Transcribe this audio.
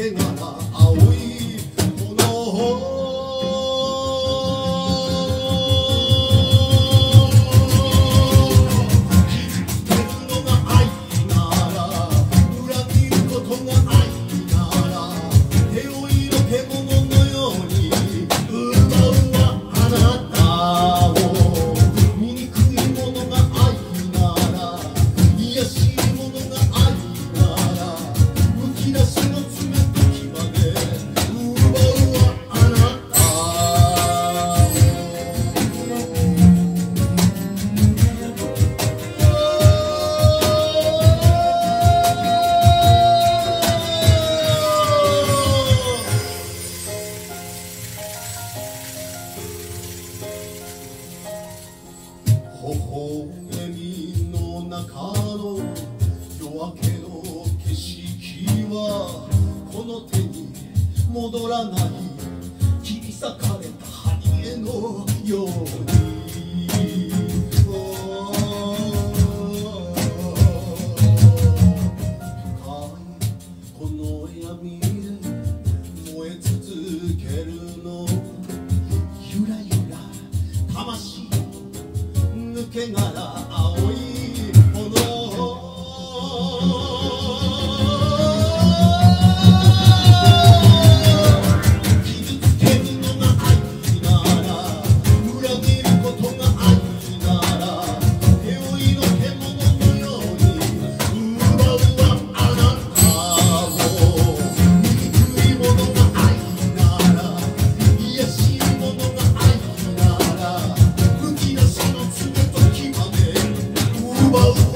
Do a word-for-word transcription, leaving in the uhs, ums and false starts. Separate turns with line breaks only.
け殻青い炎微笑みの中の夜明けの景色はこの手に戻らない切り裂かれた針のように深いこの闇で燃え続けるのゆらゆら魂抜け殻青い炎傷つけるのが愛なら裏切ることが愛なら手負いの獣のように奪うはあなたを醜いものが愛なら卑しいものが愛ならむき出しの爪と牙で奪う